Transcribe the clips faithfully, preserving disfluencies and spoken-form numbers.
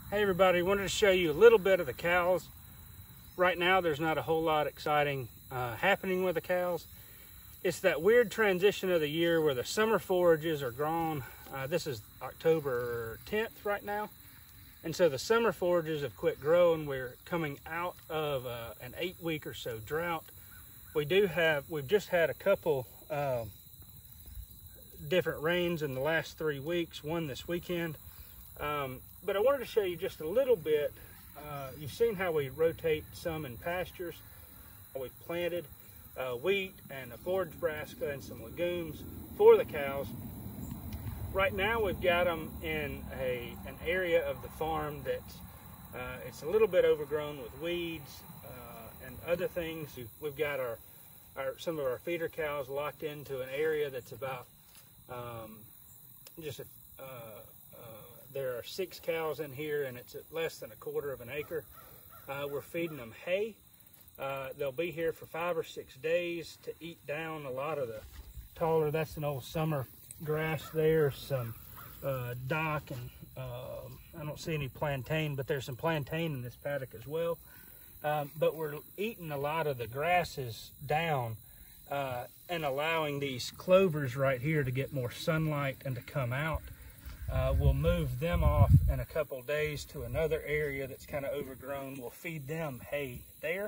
Hey everybody, wanted to show you a little bit of the cows. Right now there's not a whole lot exciting uh, happening with the cows. It's that weird transition of the year where the summer forages are grown. Uh, this is October tenth right now. And so the summer forages have quit growing. We're coming out of uh, an eight week or so drought. We do have, we've just had a couple uh, different rains in the last three weeks, one this weekend. Um, but I wanted to show you just a little bit. Uh, you've seen how we rotate some in pastures. We've planted uh, wheat and a forage brassica and some legumes for the cows. Right now we've got them in a, an area of the farm that's uh, it's a little bit overgrown with weeds uh, and other things. We've got our, our some of our feeder cows locked into an area that's about um, just a uh, there are six cows in here, and it's at less than a quarter of an acre. Uh, we're feeding them hay. Uh, they'll be here for five or six days to eat down a lot of the taller, that's an old summer grass there, some uh, dock, and uh, I don't see any plantain, but there's some plantain in this paddock as well. Um, but we're eating a lot of the grasses down uh, and allowing these clovers right here to get more sunlight and to come out. Uh, we'll move them off in a couple days to another area that's kind of overgrown. We'll feed them hay there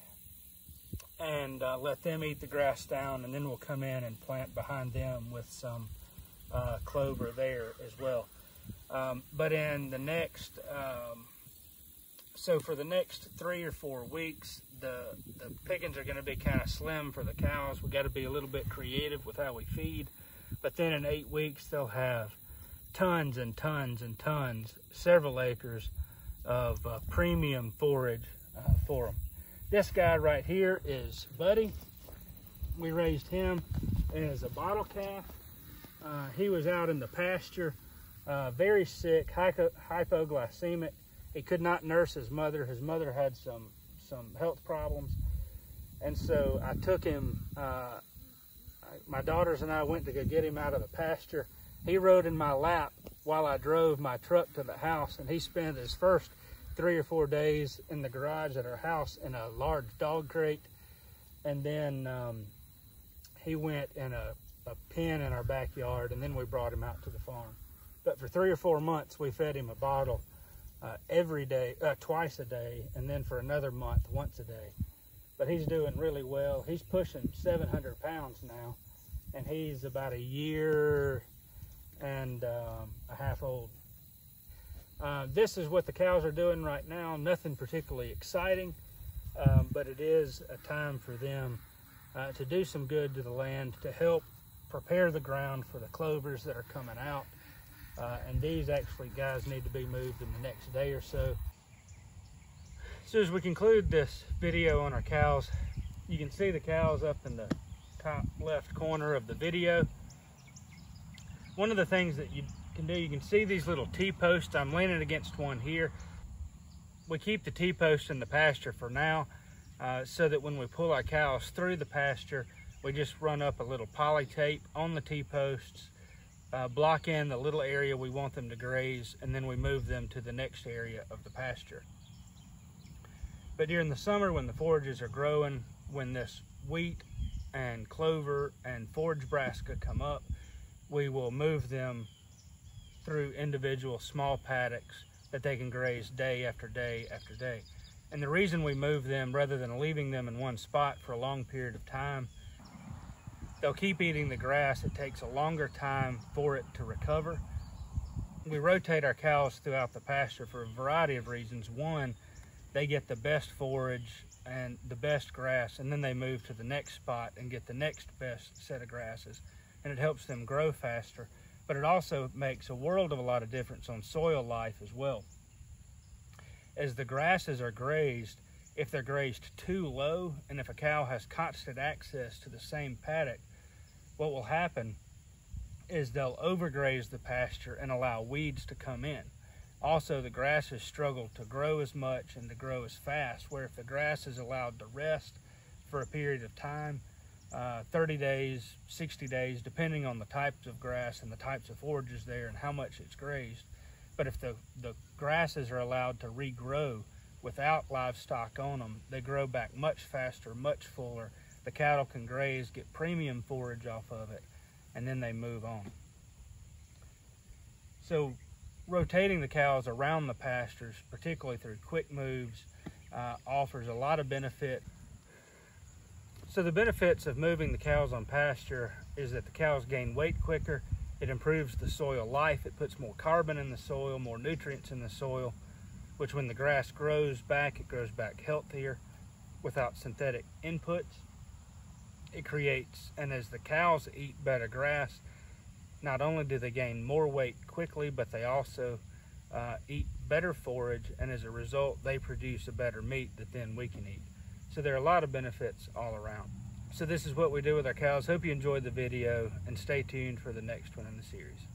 and uh, let them eat the grass down, and then we'll come in and plant behind them with some uh, clover there as well. Um, but in the next, um, so for the next three or four weeks, the, the pickings are going to be kind of slim for the cows. We've got to be a little bit creative with how we feed. But then in eight weeks, they'll have tons and tons and tons, several acres of uh, premium forage uh, for them. This guy right here is Buddy. We raised him as a bottle calf. Uh, he was out in the pasture, uh, very sick, hypo hypoglycemic. He could not nurse his mother. His mother had some, some health problems. And so I took him, uh, I, my daughters and I went to go get him out of the pasture. He rode in my lap while I drove my truck to the house, and he spent his first three or four days in the garage at our house in a large dog crate. And then um, he went in a, a pen in our backyard, and then we brought him out to the farm. But for three or four months, we fed him a bottle uh, every day, uh, twice a day, and then for another month, once a day. But he's doing really well. He's pushing seven hundred pounds now, and he's about a year and um, a half old. Uh, this is what the cows are doing right now. Nothing particularly exciting, um, but it is a time for them uh, to do some good to the land, to help prepare the ground for the clovers that are coming out. Uh, and these actually, guys, need to be moved in the next day or so. So as we conclude this video on our cows, you can see the cows up in the top left corner of the video. One of the things that you can do, you can see these little T-posts. I'm leaning against one here. We keep the T-posts in the pasture for now uh, so that when we pull our cows through the pasture, we just run up a little poly tape on the T-posts, uh, block in the little area we want them to graze, and then we move them to the next area of the pasture. But during the summer, when the forages are growing, when this wheat and clover and forage brassica come up, we will move them through individual small paddocks that they can graze day after day after day. And the reason we move them rather than leaving them in one spot for a long period of time, they'll keep eating the grass. It takes a longer time for it to recover. We rotate our cows throughout the pasture for a variety of reasons. One, they get the best forage and the best grass, and then they move to the next spot and get the next best set of grasses. And it helps them grow faster, but it also makes a world of a lot of difference on soil life as well. As the grasses are grazed, if they're grazed too low, and if a cow has constant access to the same paddock, what will happen is they'll overgraze the pasture and allow weeds to come in. Also, the grasses struggle to grow as much and to grow as fast, where if the grass is allowed to rest for a period of time, uh, thirty days, sixty days, depending on the types of grass and the types of forages there and how much it's grazed. But if the, the grasses are allowed to regrow without livestock on them, they grow back much faster, much fuller. The cattle can graze, get premium forage off of it, and then they move on. So rotating the cows around the pastures, particularly through quick moves, uh, offers a lot of benefit. So the benefits of moving the cows on pasture is that the cows gain weight quicker, it improves the soil life, it puts more carbon in the soil, more nutrients in the soil, which when the grass grows back, it grows back healthier without synthetic inputs. It creates, and as the cows eat better grass, not only do they gain more weight quickly, but they also uh, eat better forage, and as a result, they produce a better meat that then we can eat. So there are a lot of benefits all around. So this is what we do with our cows. Hope you enjoyed the video, and stay tuned for the next one in the series.